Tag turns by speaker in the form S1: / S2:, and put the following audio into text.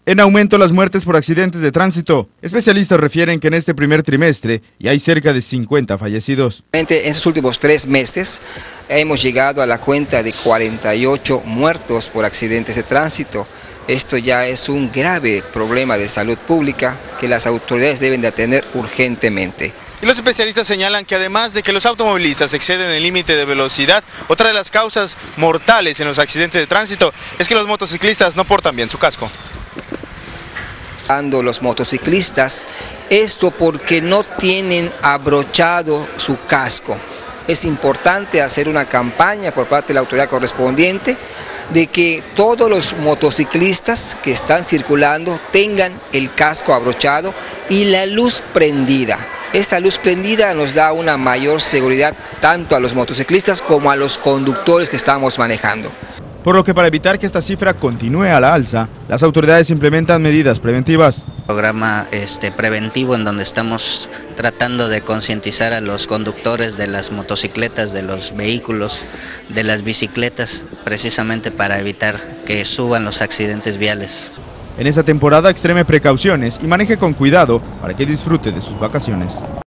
S1: En aumento las muertes por accidentes de tránsito. Especialistas refieren que en este primer trimestre ya hay cerca de 50 fallecidos.
S2: En estos últimos 3 meses hemos llegado a la cuenta de 48 muertos por accidentes de tránsito. Esto ya es un grave problema de salud pública que las autoridades deben de atender urgentemente.
S3: Y los especialistas señalan que además de que los automovilistas exceden el límite de velocidad, otra de las causas mortales en los accidentes de tránsito es que los motociclistas no portan bien su casco.
S2: Los motociclistas, esto porque no tienen abrochado su casco. Es importante hacer una campaña por parte de la autoridad correspondiente de que todos los motociclistas que están circulando tengan el casco abrochado y la luz prendida. Esa luz prendida nos da una mayor seguridad tanto a los motociclistas como a los conductores que estamos manejando.
S1: Por lo que para evitar que esta cifra continúe a la alza, las autoridades implementan medidas preventivas.
S4: Programa preventivo en donde estamos tratando de concientizar a los conductores de las motocicletas, de los vehículos, de las bicicletas, precisamente para evitar que suban los accidentes viales.
S1: En esta temporada extreme precauciones y maneje con cuidado para que disfrute de sus vacaciones.